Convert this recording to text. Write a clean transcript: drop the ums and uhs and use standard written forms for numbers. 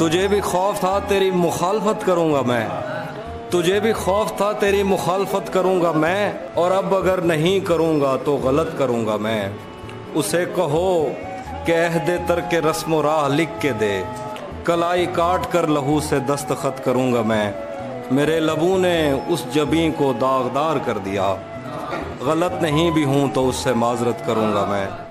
तुझे भी खौफ था तेरी मुखालफत करूँगा मैं, तुझे भी खौफ था तेरी मुखालफत करूँगा मैं, और अब अगर नहीं करूँगा तो गलत करूँगा मैं। उसे कहो कि अहदे तर्क रस्म राह लिख के दे, कलाई काट कर लहू से दस्तखत करूँगा मैं। मेरे लबों ने उस जबी को दागदार कर दिया, गलत नहीं भी हूँ तो उससे माजरत करूँगा मैं।